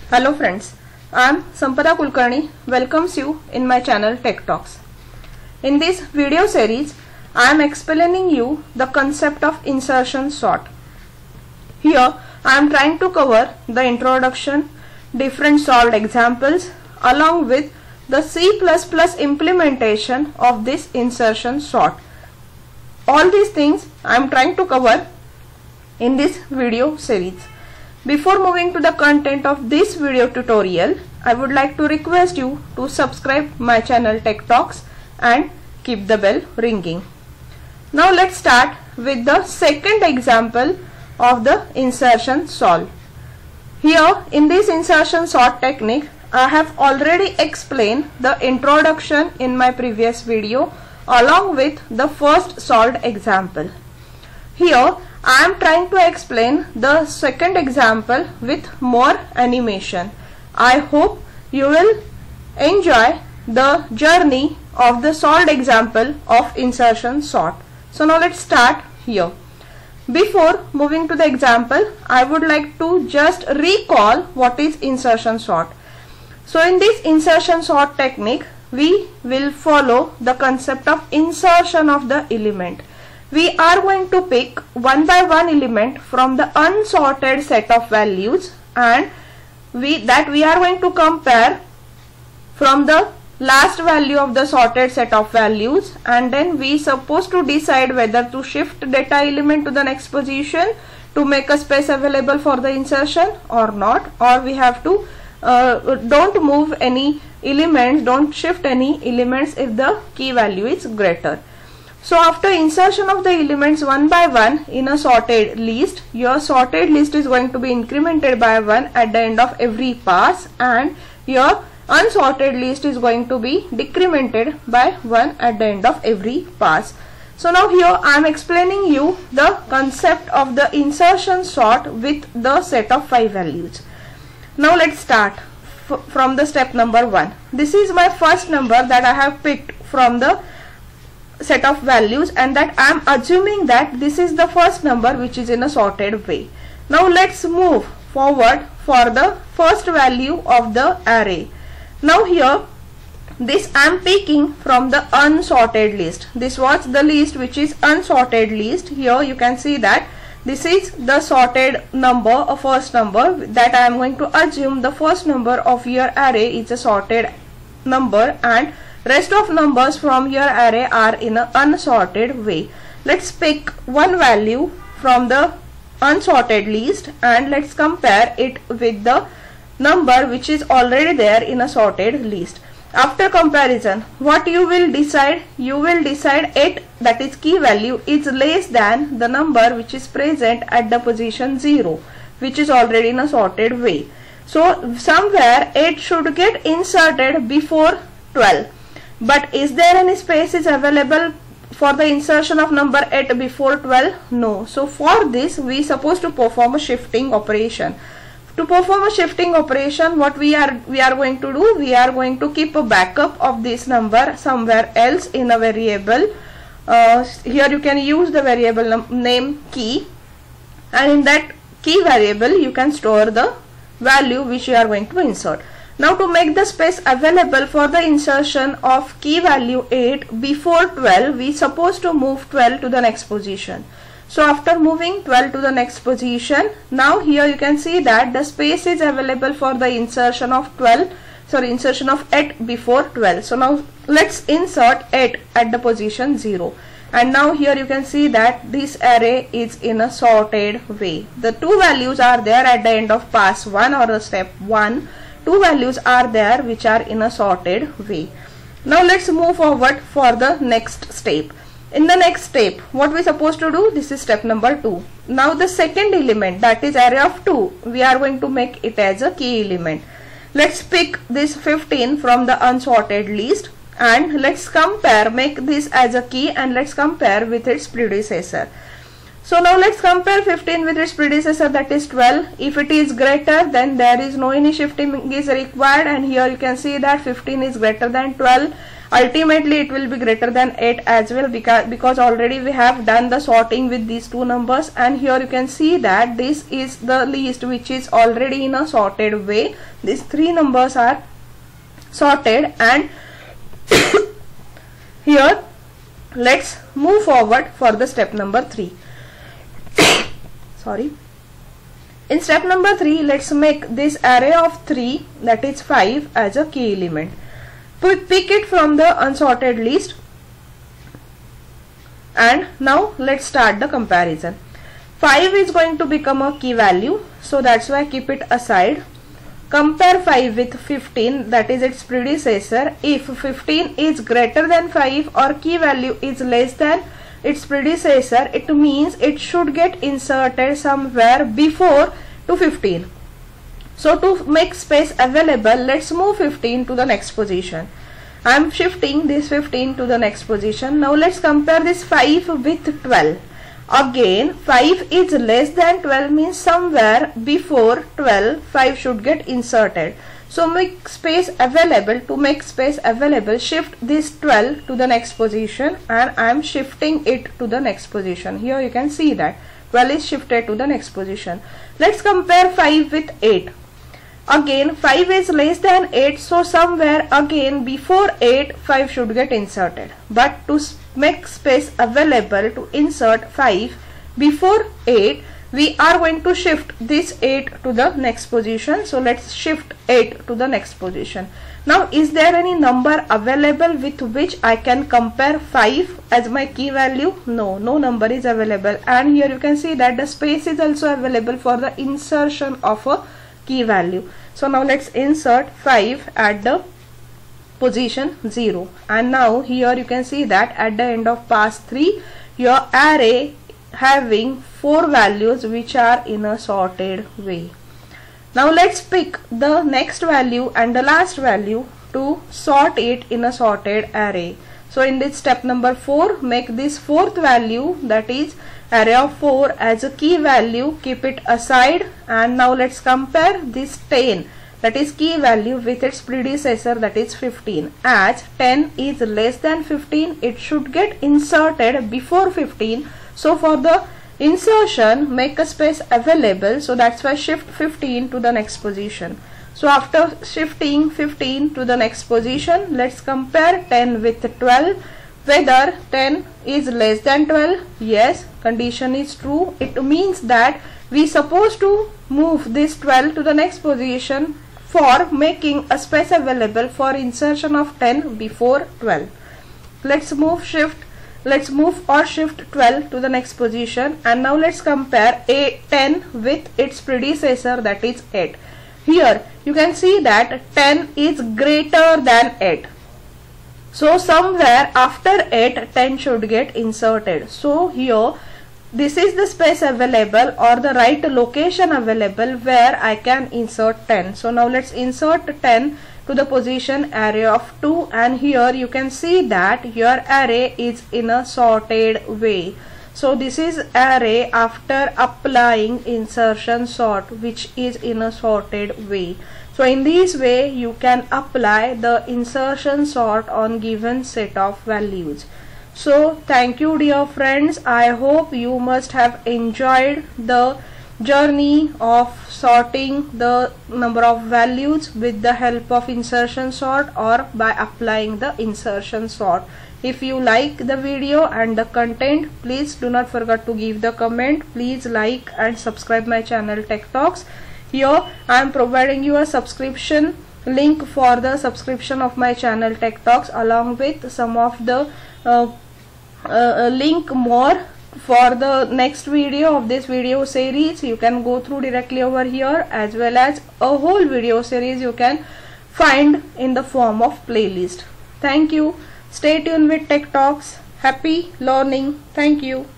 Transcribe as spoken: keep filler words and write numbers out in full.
Hello friends, I am Sampada Kulkarni welcomes you in my channel Tech Talks. In this video series, I am explaining you the concept of insertion sort. Here, I am trying to cover the introduction, different solved examples along with the C plus plus implementation of this insertion sort. All these things I am trying to cover in this video series. Before moving to the content of this video tutorial, I would like to request you to subscribe my channel Tech Talks and keep the bell ringing. Now let's start with the second example of the insertion solve. Here in this insertion sort technique, I have already explained the introduction in my previous video along with the first solved example. Here I am trying to explain the second example with more animation. I hope you will enjoy the journey of the solved example of insertion sort. So now let's start here. Before moving to the example, I would like to just recall what is insertion sort. So in this insertion sort technique, we will follow the concept of insertion of the element. We are going to pick one by one element from the unsorted set of values and we that we are going to compare from the last value of the sorted set of values, and then we supposed to decide whether to shift data element to the next position to make a space available for the insertion or not, or we have to uh, don't move any elements, don't shift any elements if the key value is greater. So after insertion of the elements one by one in a sorted list, your sorted list is going to be incremented by one at the end of every pass, and your unsorted list is going to be decremented by one at the end of every pass. So now here I am explaining you the concept of the insertion sort with the set of five values. Now let's start f from the step number one. This is my first number that I have picked from the set of values, and that I am assuming that this is the first number which is in a sorted way. Now let's move forward for the first value of the array. Now here this I am picking from the unsorted list. This was the list which is unsorted list. Here you can see that this is the sorted number, a first number that I am going to assume the first number of your array is a sorted number and rest of numbers from your array are in an unsorted way. Let's pick one value from the unsorted list and let's compare it with the number which is already there in a sorted list. After comparison, what you will decide? You will decide eight, that is key value, is less than the number which is present at the position zero, which is already in a sorted way. So somewhere eight should get inserted before twelve. But is there any spaces available for the insertion of number eight before twelve? No. So for this we supposed to perform a shifting operation. To perform a shifting operation, what we are we are going to do, we are going to keep a backup of this number somewhere else in a variable. Uh, here you can use the variable name key, and in that key variable you can store the value which you are going to insert. Now to make the space available for the insertion of key value eight before twelve, we supposed to move twelve to the next position. So after moving twelve to the next position, now here you can see that the space is available for the insertion of twelve, sorry insertion of eight before twelve. So now let's insert eight at the position zero. And now here you can see that this array is in a sorted way. The two values are there at the end of pass one or the step one. Two values are there which are in a sorted way. Now let's move forward for the next step. In the next step, what we supposed to do? This is step number two. Now the second element, that is array of two, we are going to make it as a key element. Let's pick this fifteen from the unsorted list and let's compare, make this as a key and let's compare with its predecessor. So now let's compare fifteen with its predecessor, that is twelve. If it is greater, then there is no any shifting is required, and here you can see that fifteen is greater than twelve. Ultimately it will be greater than eight as well, because because already we have done the sorting with these two numbers, and here you can see that this is the list which is already in a sorted way. These three numbers are sorted, and here let's move forward for the step number three. Sorry. In step number three, let's make this array of three, that is five, as a key element. Pick it from the unsorted list, and now let's start the comparison. five is going to become a key value, so that's why keep it aside. Compare five with fifteen, that is its predecessor. If fifteen is greater than five or key value is less than its predecessor, it means it should get inserted somewhere before to fifteen. So to make space available, let's move fifteen to the next position. I am shifting this fifteen to the next position. Now let's compare this five with twelve. Again, five is less than twelve, means somewhere before twelve five should get inserted. So make space available. To make space available, shift this twelve to the next position, and I am shifting it to the next position. Here you can see that twelve is shifted to the next position. Let's compare five with eight. Again, five is less than eight, so somewhere again before eight five should get inserted. But to make space available to insert five before eight, we are going to shift this eight to the next position. So let's shift eight to the next position. Now, is there any number available with which I can compare five as my key value? No, no number is available. And here you can see that the space is also available for the insertion of a key value. So now let's insert five at the position zero, and now here you can see that at the end of pass three, your array having four values which are in a sorted way. Now let's pick the next value and the last value to sort it in a sorted array. So in this step number four, make this fourth value, that is array of four, as a key value. Keep it aside, and now let's compare this ten, that is key value, with its predecessor, that is fifteen. As ten is less than fifteen, it should get inserted before fifteen. So for the insertion, make a space available, so that's why shift fifteen to the next position. So after shifting fifteen to the next position, let's compare ten with twelve. Whether ten is less than twelve? Yes, condition is true. It means that we supposed to move this twelve to the next position for making a space available for insertion of ten before twelve. Let's move shift let's move or shift twelve to the next position, and now let's compare a ten with its predecessor, that is eight. Here you can see that ten is greater than eight. So somewhere after eight, ten should get inserted. So here this is the space available or the right location available where I can insert ten. So now let's insert ten to the position array of two, and here you can see that your array is in a sorted way. So this is array after applying insertion sort, which is in a sorted way. So in this way you can apply the insertion sort on given set of values. So thank you dear friends. I hope you must have enjoyed the journey of sorting the number of values with the help of insertion sort or by applying the insertion sort. If you like the video and the content, please do not forget to give the comment. Please like and subscribe my channel Tech Talks. Here I am providing you a subscription link for the subscription of my channel Tech Talks, along with some of the uh, uh, link more for the next video of this video series. You can go through directly over here, as well as a whole video series you can find in the form of playlist. Thank you. Stay tuned with Tech Talks. Happy learning. Thank you.